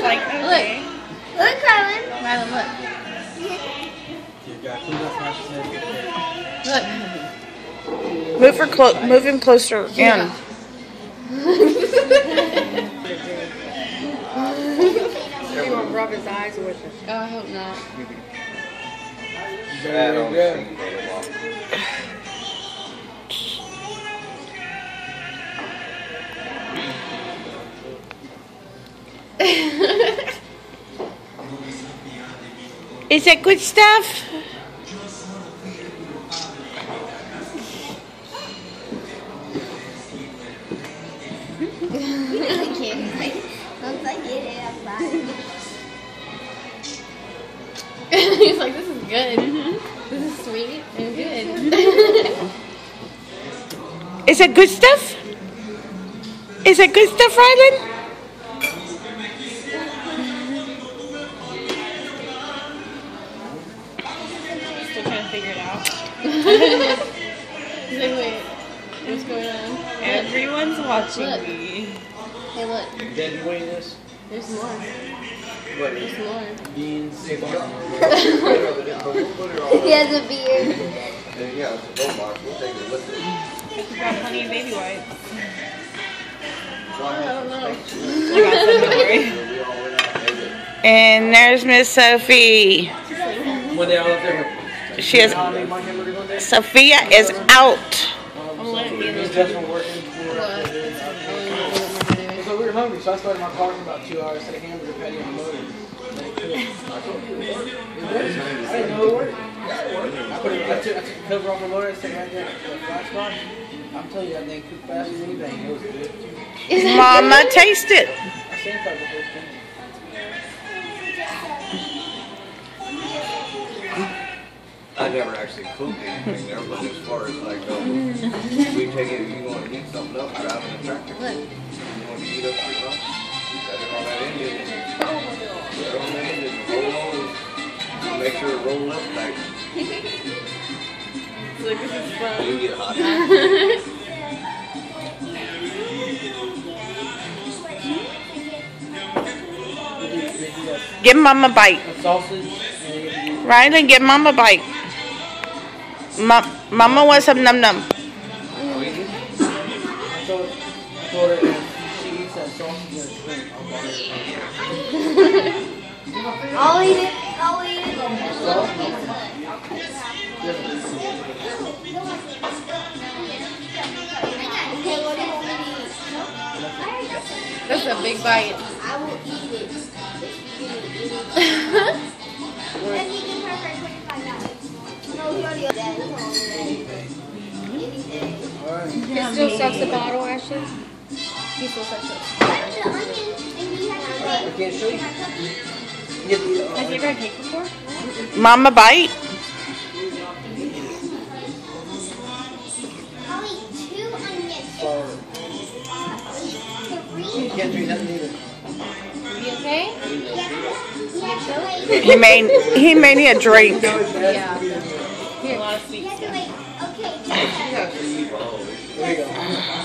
like, okay. Look, Rhylan. Rhylan, look. Look. Move him closer in. You want to rub his eyes with it? Oh, I hope not. Is that good stuff? Once I get it, I'm fine. He's like, this is good. This is sweet and good. Is it good stuff? Is it good stuff, Rhylan? Still trying to figure it out. He's like, wait, what's going on? Everyone's watching me. Hey, look. Dad, you weigh this? There's more. What? There's more. Beans. He has a beard. Yeah, it's a gold box. We'll take it with it. You got plenty of baby wipes. I don't know. I got some, and there's Miss Sophie. When they all up there. She is. Sophia is out. I'm letting you know. Just from working for. So we were hungry, so I started my car for about 2 hours. Set a hamburger patty on the motor. I didn't know it worked. I took the cover off the motor and set it right there at the flat spot. I'm telling you, that thing cooked faster than anything. It was good. Mama, taste it. I sandpapered the first thing. I never actually cooked anything there, but as far as like, we take it, you want to heat something up, drive in a tractor. You want to heat up your stuff, set it on that engine. Put it on that engine, roll on, make sure it rolls up tight. Look, this is fun. You get hot. Give Mama a bite. Sausage. Rhylan, give Mama a bite. Mama wants some num num. I told her if she eats that sausage, I'll eat it. I'll eat it. Okay, what do you want me to eat? That's a big bite. I will eat it. Then he can have her $25. No, he already has that. Anything. He still sucks the bottle, Ashley? He still sucks it. That's the onion, and he has to I can't show you. Has he ever had cake before? Mama bite. I'll eat 2 onions. You can't drink nothing either. You okay? Yeah. He may need a drink. Yeah. A lot of sweet stuff. Okay. There you go.